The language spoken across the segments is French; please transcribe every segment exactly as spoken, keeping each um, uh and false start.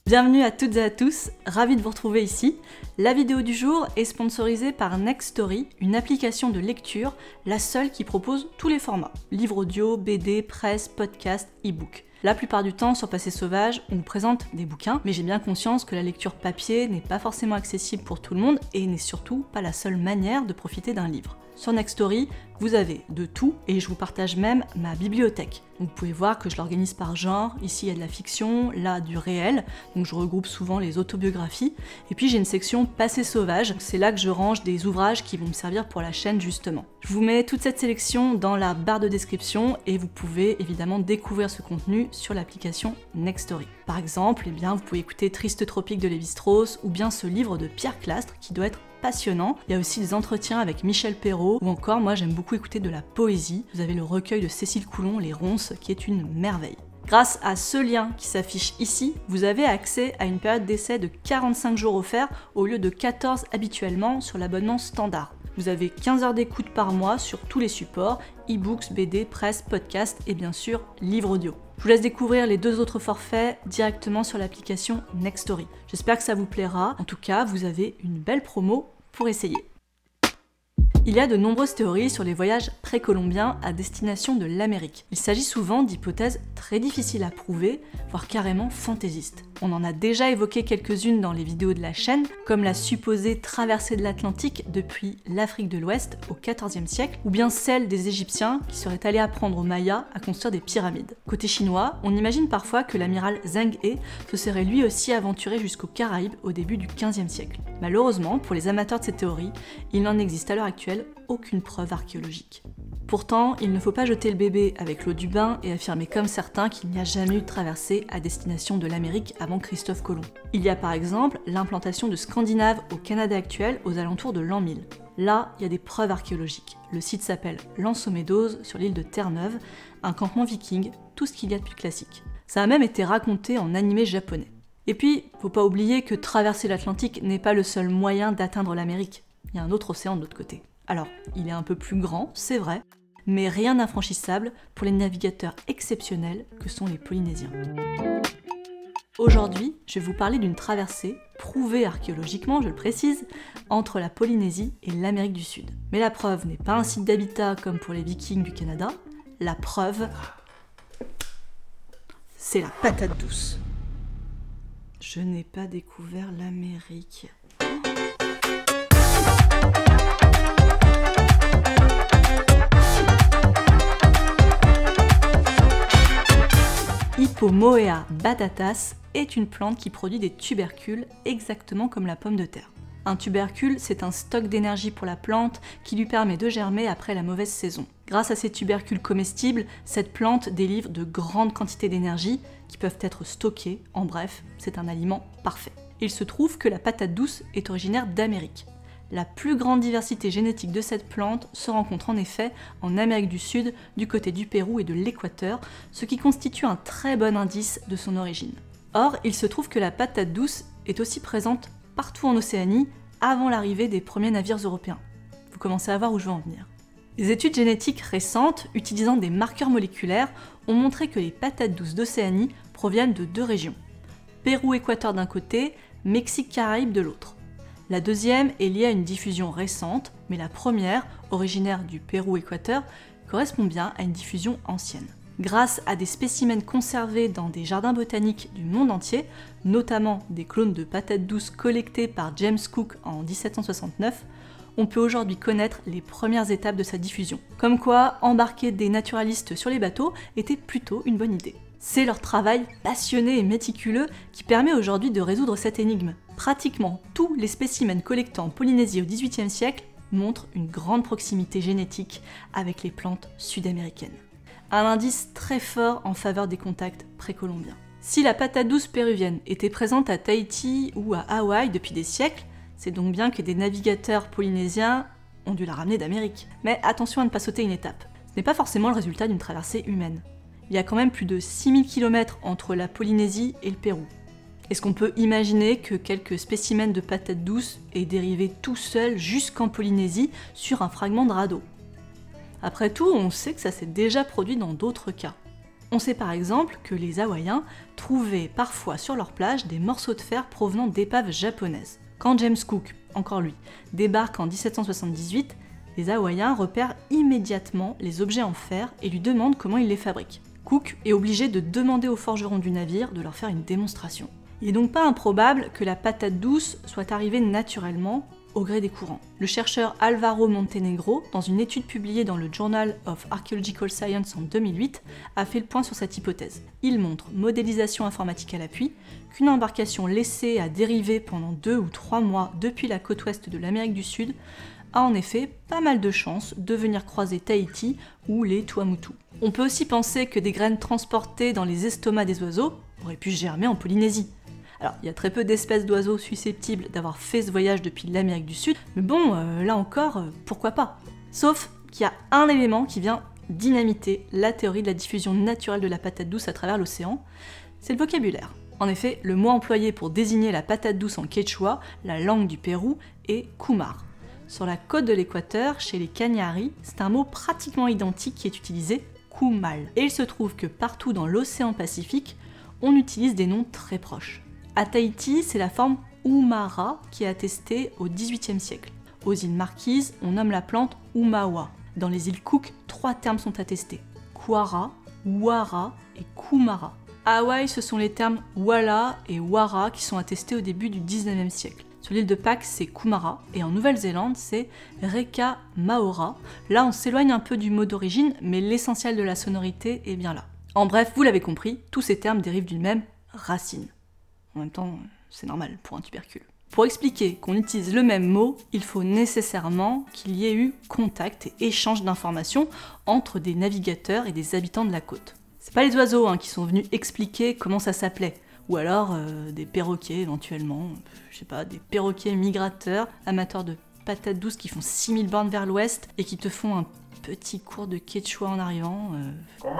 Bienvenue à toutes et à tous, ravi de vous retrouver ici. La vidéo du jour est sponsorisée par Nextory, une application de lecture, la seule qui propose tous les formats. Livre audio, B D, presse, podcast, e-book. La plupart du temps, sur Passé Sauvage, on vous présente des bouquins, mais j'ai bien conscience que la lecture papier n'est pas forcément accessible pour tout le monde et n'est surtout pas la seule manière de profiter d'un livre. Sur Nextory, vous avez de tout et je vous partage même ma bibliothèque. Donc vous pouvez voir que je l'organise par genre, ici il y a de la fiction, là du réel, donc je regroupe souvent les autobiographies. Et puis j'ai une section Passé Sauvage, c'est là que je range des ouvrages qui vont me servir pour la chaîne justement. Je vous mets toute cette sélection dans la barre de description et vous pouvez évidemment découvrir ce contenu sur l'application Nextory. Par exemple, eh bien, vous pouvez écouter Triste Tropique de Lévi-Strauss ou bien ce livre de Pierre Clastre qui doit être passionnant. Il y a aussi des entretiens avec Michel Perrault ou encore moi j'aime beaucoup écouter de la poésie. Vous avez le recueil de Cécile Coulon, Les Ronces, qui est une merveille. Grâce à ce lien qui s'affiche ici, vous avez accès à une période d'essai de quarante-cinq jours offerts au lieu de quatorze habituellement sur l'abonnement standard. Vous avez quinze heures d'écoute par mois sur tous les supports, e-books, B D, presse, podcast et bien sûr livre audio. Je vous laisse découvrir les deux autres forfaits directement sur l'application Nextory. J'espère que ça vous plaira. En tout cas, vous avez une belle promo pour essayer. Il y a de nombreuses théories sur les voyages précolombiens à destination de l'Amérique. Il s'agit souvent d'hypothèses très difficiles à prouver, voire carrément fantaisistes. On en a déjà évoqué quelques-unes dans les vidéos de la chaîne, comme la supposée traversée de l'Atlantique depuis l'Afrique de l'Ouest au quatorzième siècle, ou bien celle des Égyptiens qui seraient allés apprendre aux Mayas à construire des pyramides. Côté chinois, on imagine parfois que l'amiral Zheng He se serait lui aussi aventuré jusqu'aux Caraïbes au début du quinzième siècle. Malheureusement, pour les amateurs de ces théories, il n'en existe à l'heure actuelle aucune preuve archéologique. Pourtant, il ne faut pas jeter le bébé avec l'eau du bain et affirmer comme certains qu'il n'y a jamais eu de traversée à destination de l'Amérique avant Christophe Colomb. Il y a par exemple l'implantation de Scandinaves au Canada actuel aux alentours de l'an mille. Là, il y a des preuves archéologiques. Le site s'appelle L'Anse-aux-Médoses sur l'île de Terre-Neuve, un campement viking, tout ce qu'il y a de plus classique. Ça a même été raconté en animé japonais. Et puis, faut pas oublier que traverser l'Atlantique n'est pas le seul moyen d'atteindre l'Amérique. Il y a un autre océan de l'autre côté. Alors, il est un peu plus grand, c'est vrai, mais rien d'infranchissable pour les navigateurs exceptionnels que sont les Polynésiens. Aujourd'hui, je vais vous parler d'une traversée, prouvée archéologiquement, je le précise, entre la Polynésie et l'Amérique du Sud. Mais la preuve n'est pas un site d'habitat comme pour les Vikings du Canada, la preuve, c'est la patate douce. Je n'ai pas découvert l'Amérique. Hippomoea batatas est une plante qui produit des tubercules exactement comme la pomme de terre. Un tubercule, c'est un stock d'énergie pour la plante qui lui permet de germer après la mauvaise saison. Grâce à ces tubercules comestibles, cette plante délivre de grandes quantités d'énergie qui peuvent être stockées. En bref, c'est un aliment parfait. Il se trouve que la patate douce est originaire d'Amérique. La plus grande diversité génétique de cette plante se rencontre en effet en Amérique du Sud, du côté du Pérou et de l'Équateur, ce qui constitue un très bon indice de son origine. Or, il se trouve que la patate douce est aussi présente partout en Océanie avant l'arrivée des premiers navires européens. Vous commencez à voir où je veux en venir. Les études génétiques récentes, utilisant des marqueurs moléculaires, ont montré que les patates douces d'Océanie proviennent de deux régions. Pérou-Équateur d'un côté, Mexique-Caraïbes de l'autre. La deuxième est liée à une diffusion récente, mais la première, originaire du Pérou-Équateur, correspond bien à une diffusion ancienne. Grâce à des spécimens conservés dans des jardins botaniques du monde entier, notamment des clones de patates douces collectés par James Cook en dix-sept cent soixante-neuf, on peut aujourd'hui connaître les premières étapes de sa diffusion. Comme quoi, embarquer des naturalistes sur les bateaux était plutôt une bonne idée. C'est leur travail passionné et méticuleux qui permet aujourd'hui de résoudre cette énigme. Pratiquement tous les spécimens collectés en Polynésie au dix-huitième siècle montrent une grande proximité génétique avec les plantes sud-américaines. Un indice très fort en faveur des contacts précolombiens. Si la patate douce péruvienne était présente à Tahiti ou à Hawaï depuis des siècles, c'est donc bien que des navigateurs polynésiens ont dû la ramener d'Amérique. Mais attention à ne pas sauter une étape. Ce n'est pas forcément le résultat d'une traversée humaine. Il y a quand même plus de six mille kilomètres entre la Polynésie et le Pérou. Est-ce qu'on peut imaginer que quelques spécimens de patates douces aient dérivé tout seuls jusqu'en Polynésie sur un fragment de radeau? Après tout, on sait que ça s'est déjà produit dans d'autres cas. On sait par exemple que les Hawaïens trouvaient parfois sur leur plage des morceaux de fer provenant d'épaves japonaises. Quand James Cook, encore lui, débarque en dix-sept cent soixante-dix-huit, les Hawaïens repèrent immédiatement les objets en fer et lui demandent comment ils les fabriquent. Cook est obligé de demander aux forgerons du navire de leur faire une démonstration. Il n'est donc pas improbable que la patate douce soit arrivée naturellement au gré des courants. Le chercheur Alvaro Montenegro, dans une étude publiée dans le Journal of Archaeological Science en deux mille huit, a fait le point sur cette hypothèse. Il montre, modélisation informatique à l'appui, qu'une embarcation laissée à dériver pendant deux ou trois mois depuis la côte ouest de l'Amérique du Sud a en effet pas mal de chances de venir croiser Tahiti ou les Tuamotu. On peut aussi penser que des graines transportées dans les estomacs des oiseaux auraient pu germer en Polynésie. Alors, il y a très peu d'espèces d'oiseaux susceptibles d'avoir fait ce voyage depuis l'Amérique du Sud, mais bon, euh, là encore, euh, pourquoi pas? Sauf qu'il y a un élément qui vient dynamiter la théorie de la diffusion naturelle de la patate douce à travers l'océan, c'est le vocabulaire. En effet, le mot employé pour désigner la patate douce en quechua, la langue du Pérou, est kumar. Sur la côte de l'équateur, chez les Cañari, c'est un mot pratiquement identique qui est utilisé, kumal. Et il se trouve que partout dans l'océan Pacifique, on utilise des noms très proches. À Tahiti, c'est la forme Umara qui est attestée au dix-huitième siècle. Aux îles Marquises, on nomme la plante Umawa. Dans les îles Cook, trois termes sont attestés. Kuara, Wara et Kumara. À Hawaï, ce sont les termes Wala et Wara qui sont attestés au début du dix-neuvième siècle. Sur l'île de Pâques, c'est Kumara, et en Nouvelle-Zélande, c'est Reka Maora. Là, on s'éloigne un peu du mot d'origine, mais l'essentiel de la sonorité est bien là. En bref, vous l'avez compris, tous ces termes dérivent d'une même racine. En même temps, c'est normal pour un tubercule. Pour expliquer qu'on utilise le même mot, il faut nécessairement qu'il y ait eu contact et échange d'informations entre des navigateurs et des habitants de la côte. C'est pas les oiseaux hein, qui sont venus expliquer comment ça s'appelait, ou alors euh, des perroquets éventuellement, je sais pas, des perroquets migrateurs, amateurs de patates douces qui font six mille bornes vers l'ouest et qui te font un petit cours de quechua en arrivant. Euh...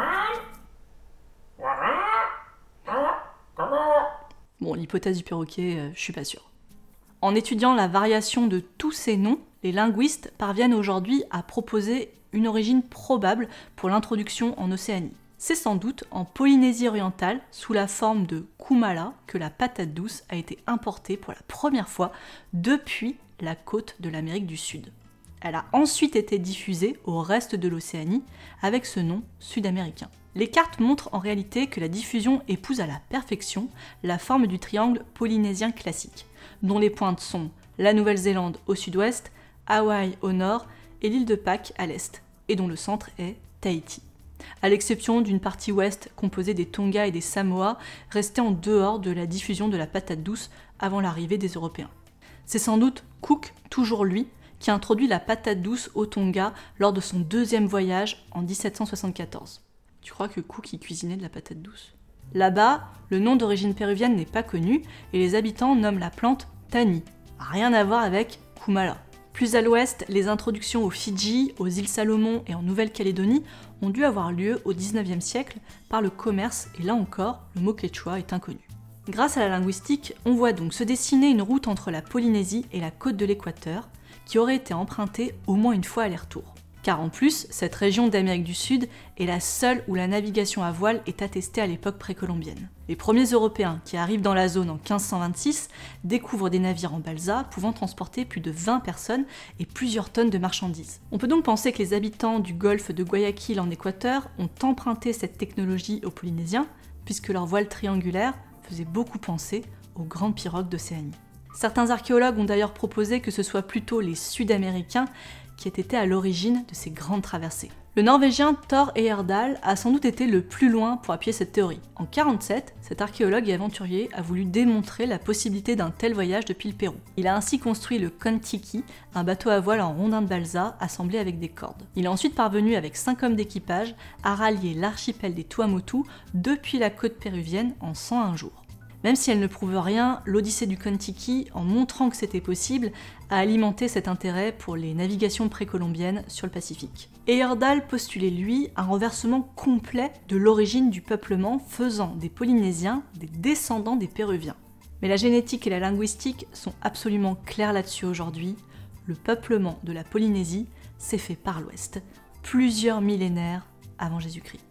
Bon, l'hypothèse du perroquet, euh, je suis pas sûre. En étudiant la variation de tous ces noms, les linguistes parviennent aujourd'hui à proposer une origine probable pour l'introduction en Océanie. C'est sans doute en Polynésie orientale, sous la forme de kumala, que la patate douce a été importée pour la première fois depuis la côte de l'Amérique du Sud. Elle a ensuite été diffusée au reste de l'Océanie avec ce nom sud-américain. Les cartes montrent en réalité que la diffusion épouse à la perfection la forme du triangle polynésien classique, dont les pointes sont la Nouvelle-Zélande au sud-ouest, Hawaï au nord et l'île de Pâques à l'est, et dont le centre est Tahiti. À l'exception d'une partie ouest composée des Tonga et des Samoa, restée en dehors de la diffusion de la patate douce avant l'arrivée des Européens. C'est sans doute Cook, toujours lui, qui a introduit la patate douce au Tonga lors de son deuxième voyage en dix-sept cent soixante-quatorze. Tu crois que Cook y cuisinait de la patate douce? Là-bas, le nom d'origine péruvienne n'est pas connu et les habitants nomment la plante Tani. Rien à voir avec Kumala. Plus à l'ouest, les introductions aux Fidji, aux îles Salomon et en Nouvelle-Calédonie ont dû avoir lieu au dix-neuvième siècle par le commerce et là encore, le mot quechua est inconnu. Grâce à la linguistique, on voit donc se dessiner une route entre la Polynésie et la côte de l'Équateur qui aurait été empruntée au moins une fois aller-retour. Car en plus, cette région d'Amérique du Sud est la seule où la navigation à voile est attestée à l'époque précolombienne. Les premiers Européens qui arrivent dans la zone en quinze cent vingt-six découvrent des navires en balsa pouvant transporter plus de vingt personnes et plusieurs tonnes de marchandises. On peut donc penser que les habitants du golfe de Guayaquil en Équateur ont emprunté cette technologie aux Polynésiens, puisque leur voile triangulaire faisait beaucoup penser aux grandes pirogues d'Océanie. Certains archéologues ont d'ailleurs proposé que ce soit plutôt les Sud-Américains qui aient été à l'origine de ces grandes traversées. Le Norvégien Thor Heyerdahl a sans doute été le plus loin pour appuyer cette théorie. En mille neuf cent quarante-sept, cet archéologue et aventurier a voulu démontrer la possibilité d'un tel voyage depuis le Pérou. Il a ainsi construit le Kon-Tiki, un bateau à voile en rondin de balsa assemblé avec des cordes. Il est ensuite parvenu avec cinq hommes d'équipage à rallier l'archipel des Tuamotu depuis la côte péruvienne en cent un jours. Même si elle ne prouve rien, l'Odyssée du Kon-Tiki, en montrant que c'était possible, a alimenté cet intérêt pour les navigations précolombiennes sur le Pacifique. Heyerdahl postulait, lui, un renversement complet de l'origine du peuplement, faisant des Polynésiens des descendants des Péruviens. Mais la génétique et la linguistique sont absolument claires là-dessus aujourd'hui. Le peuplement de la Polynésie s'est fait par l'ouest, plusieurs millénaires avant Jésus-Christ.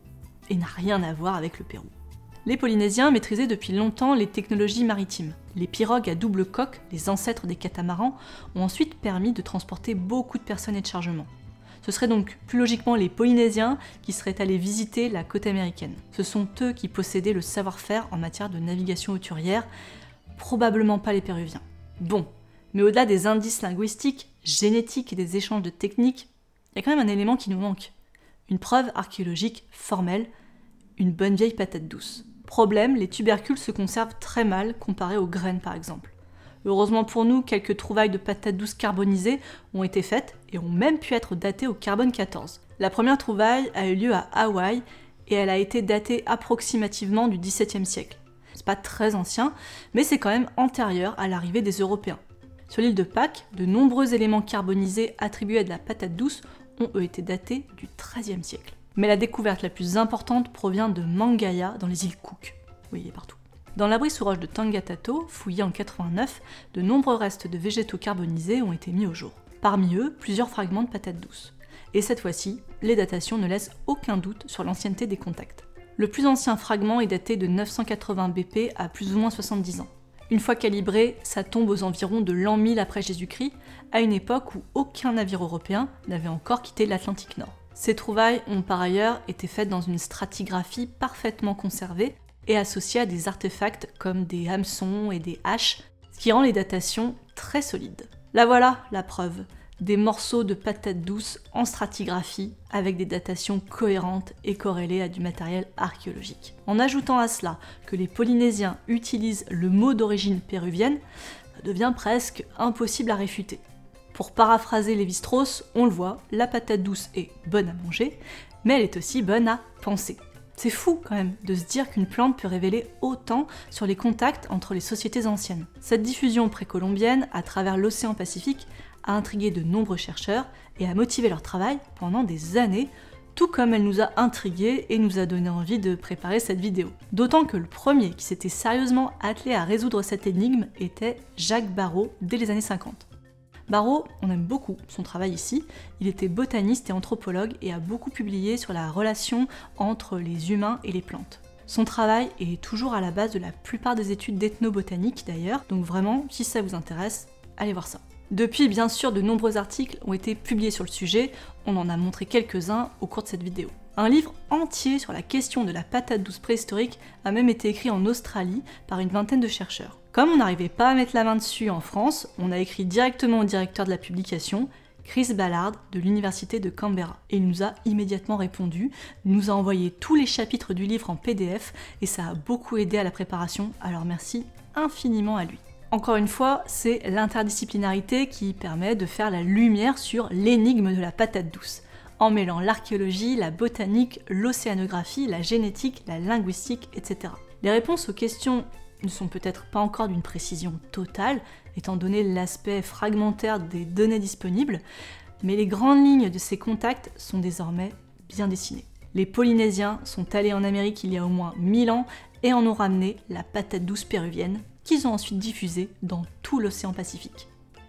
et n'a rien à voir avec le Pérou. Les Polynésiens maîtrisaient depuis longtemps les technologies maritimes. Les pirogues à double coque, les ancêtres des catamarans, ont ensuite permis de transporter beaucoup de personnes et de chargements. Ce seraient donc plus logiquement les Polynésiens qui seraient allés visiter la côte américaine. Ce sont eux qui possédaient le savoir-faire en matière de navigation hauturière, probablement pas les Péruviens. Bon, mais au-delà des indices linguistiques, génétiques et des échanges de techniques, il y a quand même un élément qui nous manque. Une preuve archéologique formelle, une bonne vieille patate douce. Problème, les tubercules se conservent très mal comparés aux graines par exemple. Heureusement pour nous, quelques trouvailles de patates douces carbonisées ont été faites et ont même pu être datées au carbone quatorze. La première trouvaille a eu lieu à Hawaï et elle a été datée approximativement du dix-septième siècle. C'est pas très ancien, mais c'est quand même antérieur à l'arrivée des Européens. Sur l'île de Pâques, de nombreux éléments carbonisés attribués à de la patate douce ont eux été datés du treizième siècle. Mais la découverte la plus importante provient de Mangaia dans les îles Cook. Oui, il est partout. Dans l'abri sous roche de Tangatato, fouillé en quatre-vingt-neuf, de nombreux restes de végétaux carbonisés ont été mis au jour. Parmi eux, plusieurs fragments de patates douces. Et cette fois-ci, les datations ne laissent aucun doute sur l'ancienneté des contacts. Le plus ancien fragment est daté de neuf cent quatre-vingts B P à plus ou moins soixante-dix ans. Une fois calibré, ça tombe aux environs de l'an mille après Jésus-Christ, à une époque où aucun navire européen n'avait encore quitté l'Atlantique Nord. Ces trouvailles ont par ailleurs été faites dans une stratigraphie parfaitement conservée et associée à des artefacts comme des hameçons et des haches, ce qui rend les datations très solides. Là voilà la preuve, des morceaux de patates douces en stratigraphie avec des datations cohérentes et corrélées à du matériel archéologique. En ajoutant à cela que les Polynésiens utilisent le mot d'origine péruvienne, ça devient presque impossible à réfuter. Pour paraphraser Lévi-Strauss, on le voit, la patate douce est bonne à manger, mais elle est aussi bonne à penser. C'est fou quand même de se dire qu'une plante peut révéler autant sur les contacts entre les sociétés anciennes. Cette diffusion précolombienne à travers l'océan Pacifique a intrigué de nombreux chercheurs et a motivé leur travail pendant des années, tout comme elle nous a intrigués et nous a donné envie de préparer cette vidéo. D'autant que le premier qui s'était sérieusement attelé à résoudre cette énigme était Jacques Barrault dès les années cinquante. Barrault, on aime beaucoup son travail ici, il était botaniste et anthropologue et a beaucoup publié sur la relation entre les humains et les plantes. Son travail est toujours à la base de la plupart des études d'ethnobotanique d'ailleurs, donc vraiment, si ça vous intéresse, allez voir ça. Depuis, bien sûr, de nombreux articles ont été publiés sur le sujet, on en a montré quelques-uns au cours de cette vidéo. Un livre entier sur la question de la patate douce préhistorique a même été écrit en Australie par une vingtaine de chercheurs. Comme on n'arrivait pas à mettre la main dessus en France, on a écrit directement au directeur de la publication, Chris Ballard de l'université de Canberra. Et il nous a immédiatement répondu, nous a envoyé tous les chapitres du livre en P D F et ça a beaucoup aidé à la préparation, alors merci infiniment à lui. Encore une fois, c'est l'interdisciplinarité qui permet de faire la lumière sur l'énigme de la patate douce, en mêlant l'archéologie, la botanique, l'océanographie, la génétique, la linguistique, et cetera. Les réponses aux questions ne sont peut-être pas encore d'une précision totale, étant donné l'aspect fragmentaire des données disponibles, mais les grandes lignes de ces contacts sont désormais bien dessinées. Les Polynésiens sont allés en Amérique il y a au moins mille ans et en ont ramené la patate douce péruvienne, qu'ils ont ensuite diffusée dans tout l'océan Pacifique.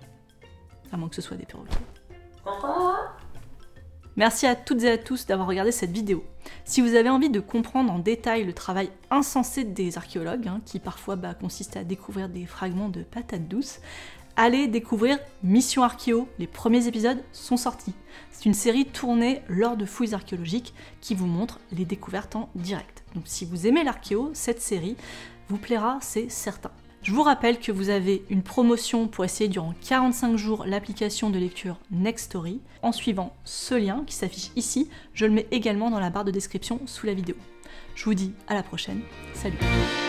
À moins que ce soit des perroquets. Merci à toutes et à tous d'avoir regardé cette vidéo. Si vous avez envie de comprendre en détail le travail insensé des archéologues, hein, qui parfois bah, consiste à découvrir des fragments de patates douces, allez découvrir Mission Archéo, les premiers épisodes sont sortis. C'est une série tournée lors de fouilles archéologiques qui vous montre les découvertes en direct. Donc si vous aimez l'archéo, cette série vous plaira, c'est certain. Je vous rappelle que vous avez une promotion pour essayer durant quarante-cinq jours l'application de lecture Nextory en suivant ce lien qui s'affiche ici. Je le mets également dans la barre de description sous la vidéo. Je vous dis à la prochaine. Salut!